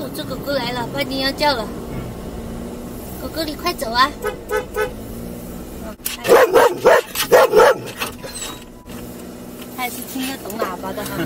这狗狗来了，半斤要叫了。狗狗，你快走啊！它也是听得懂喇叭的哈。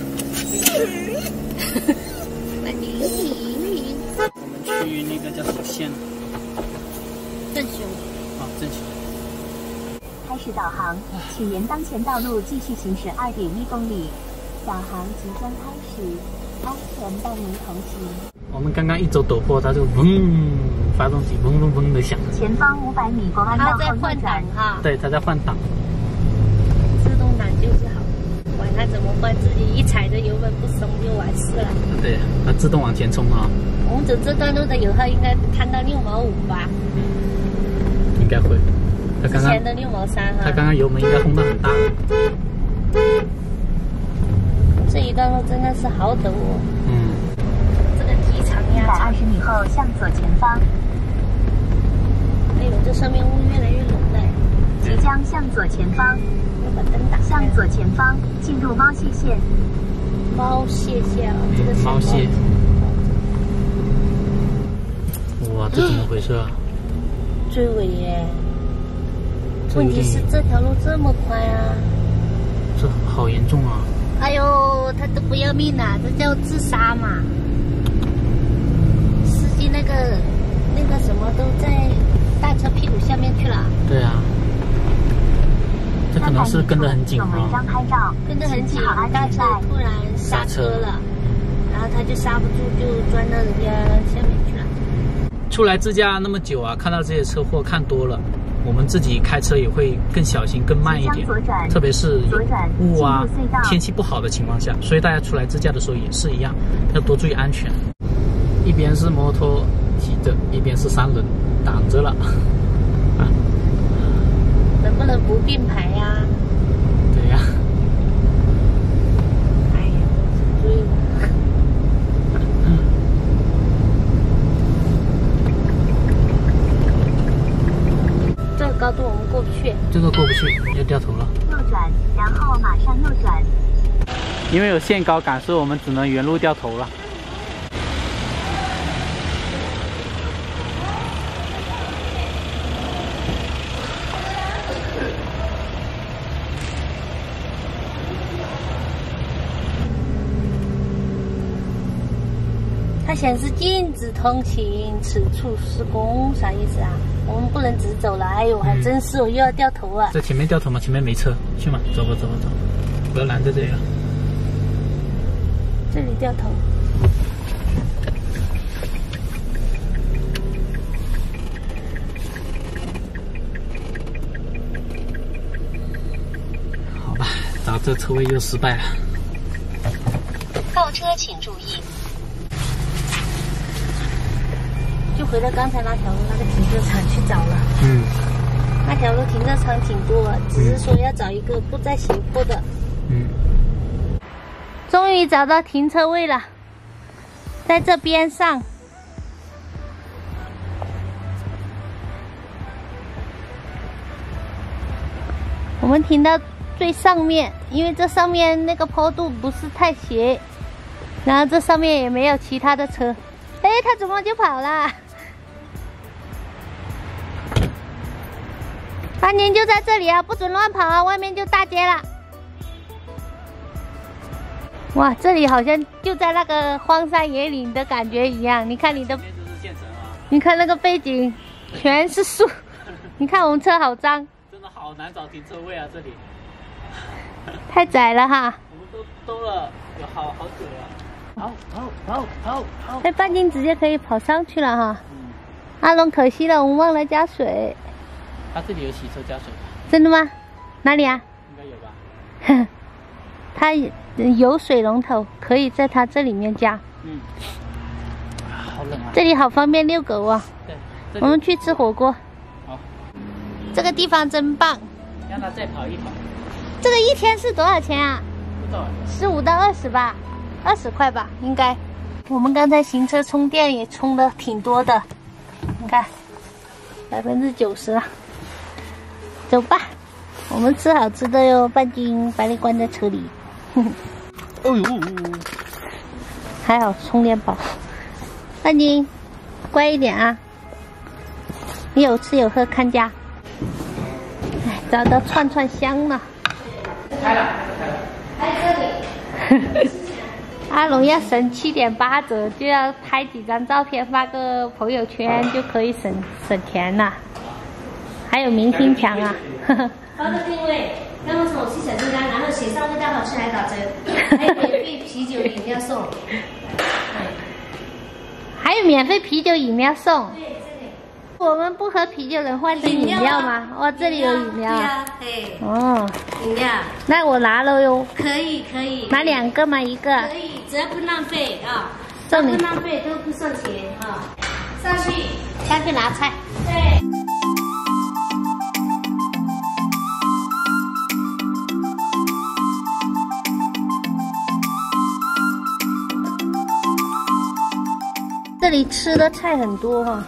半斤。 我们去那个叫什么县？ 正雄。 啊，正雄。 开始导航，请沿当前道路继续行驶2.1公里。导航即将开始，安全伴您同行。 我们刚刚一走陡坡，它就嗡，发动机嗡嗡嗡的响。 前方500米国安道后右转哈。 对，它在换挡。 自动挡就是好，管它怎么换，自己一踩着油门不松就完事了。 对，它自动往前冲啊。 我们走这段路的油耗应该摊到6毛5吧？ 应该会。它刚刚之前的6毛3哈。 它刚刚油门应该轰得很大。 这一段路真的是好陡哦。这个机场呀 ，120米后向左前方。 哎呦，这上面雾越来越浓了。 即将向左前方。 要把灯打开。 向左前方，进入猫蟹线。 猫蟹线啊，这个是猫蟹。哇，这怎么回事啊？ 追尾耶！问题是这条路这么宽啊。 这好严重啊！ 哎呦，他都不要命了，这叫自杀嘛！司机那个什么都在大车屁股下面去了。对啊， 这可能是跟得很紧啊， 跟得很紧，大车突然刹车了，然后他就刹不住，就钻到人家下面去了。 出来自驾那么久啊，看到这些车祸看多了。我们自己开车也会更小心、更慢一点，特别是有雾啊、天气不好的情况下，所以大家出来自驾的时候也是一样，要多注意安全。一边是摩托骑着，一边是3轮挡着了。 能不能不并排呀？ 对呀。 哎呀，注意了。高度我们过不去， 这个过不去，要掉头了。 右转，然后马上右转。 因为有限高感，所以我们只能原路掉头了。 它显示禁止通行，此处施工，啥意思啊？我们不能直走了。哎呦，还真是哦，又要掉头啊！ 在前面掉头吗？前面没车，去嘛，走吧，走吧，走。不要拦在这里了。 这里掉头。 好吧，找这车位又失败了。 倒车请注意。 就回到刚才那条路那个停车场去找了。那条路停车场挺多，只是说要找一个不在斜坡的。终于找到停车位了，在这边上。我们停到最上面，因为这上面那个坡度不是太斜，然后这上面也没有其他的车。哎，他怎么就跑了？半斤就在这里啊，不准乱跑啊，外面就大街了。哇，这里好像就在那个荒山野岭的感觉一样。你看你的，你看那个背景，全是树。你看我们车好脏， 真的好难找停车位啊，这里太窄了哈。 我们都兜了有好久了。跑！ 哎，半斤直接可以跑上去了哈。阿龙可惜了，我们忘了加水。 他这里有洗车加水。 真的吗？哪里啊？ 应该有吧。 他有水龙头，可以在他这里面加。 好冷啊！ 这里好方便遛狗啊。 对。 我们去吃火锅。 好。 这个地方真棒。 让他再跑一跑。 这个一天是多少钱啊不知道。 15到20吧，20块吧，应该。我们刚才行车充电也充的挺多的，你看，90%了。走吧，我们吃好吃的哟。半斤把你关在车里。 哎呦， 还好充电宝。 半斤，乖一点啊！你有吃有喝看家。哎，找到串串香了。 开了。 在这里。阿龙要省7.8折，就要拍几张照片发个朋友圈就可以省钱了。还有明星墙啊！ 发个定位，然后从细小订单，然后写上味道好吃来打折，还有免费啤酒饮料送。 还有免费啤酒饮料送。 对，这里。 我们不喝啤酒能换成饮料吗？哦，这里有饮料。 对呀，对。 哦， 饮料。 那我拿了哟。 可以。 拿2个吗？1个。 可以，只要不浪费啊。 送你。 不浪费都不算钱啊。上去拿菜。 对。 这里吃的菜很多哈、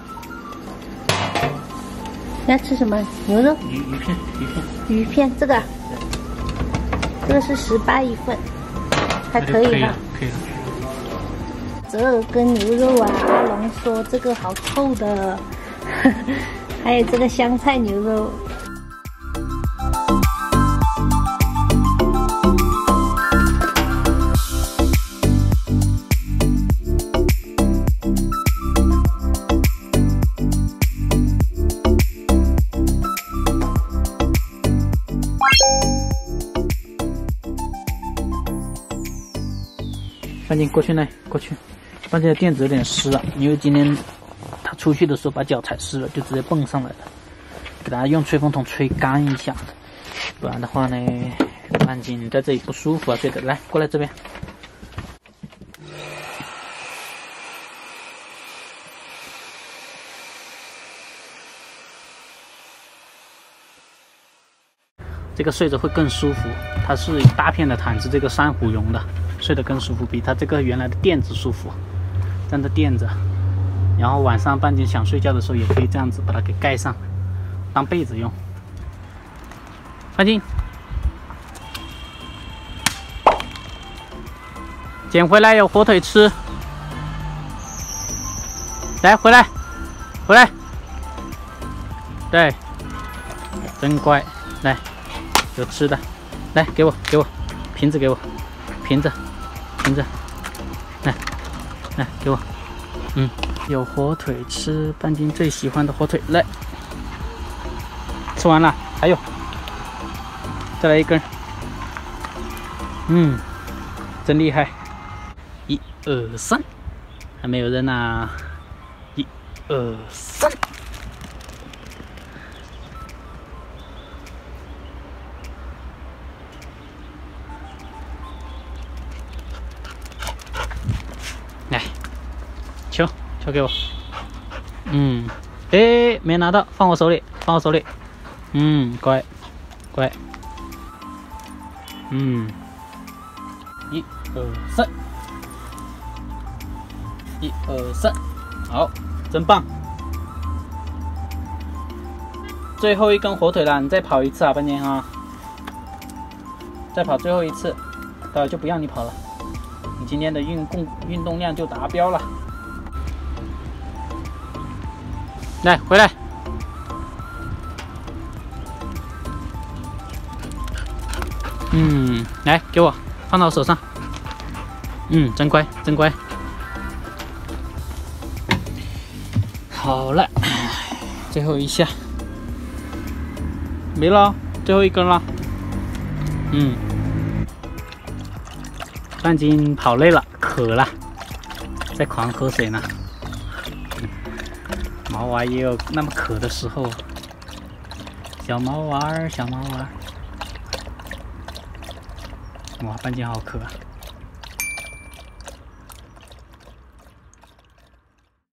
你要吃什么？牛肉？鱼片，这个是18一份，还可以哈。 可以了。 折耳根牛肉啊，阿龙说这个好臭的，还有这个香菜牛肉。 半斤过去来，过去。半斤的垫子有点湿了，因为今天他出去的时候把脚踩湿了，就直接蹦上来了。给大家用吹风筒吹干一下，不然的话呢，半斤在这里不舒服啊。对的，来过来这边。这个睡着会更舒服，它是一大片的毯子，这个珊瑚绒的，睡得更舒服，比它这个原来的垫子舒服。这样的垫子，然后晚上半斤想睡觉的时候也可以这样子把它给盖上，当被子用。半斤，捡回来有火腿吃，来回来，回来，对，真乖，来。有吃的，来给我瓶子，给我瓶子，来给我，有火腿吃，半斤最喜欢的火腿，来，吃完了，还有，再来一根，真厉害，1、2、3，还没有扔啊，1、2、3。来，球给我，哎，没拿到，放我手里，乖，1、2、3，1、2、3，好，真棒！最后一根火腿了，你再跑一次啊，半斤啊，再跑最后一次，待会就不让你跑了。你今天的运动量就达标了。来，回来。来给我放到我手上。真乖，真乖。好了，最后一下，没了，最后一根了。半斤跑累了，渴了，在狂喝水呢。毛娃也有那么渴的时候，小毛娃儿，哇，半斤好渴啊！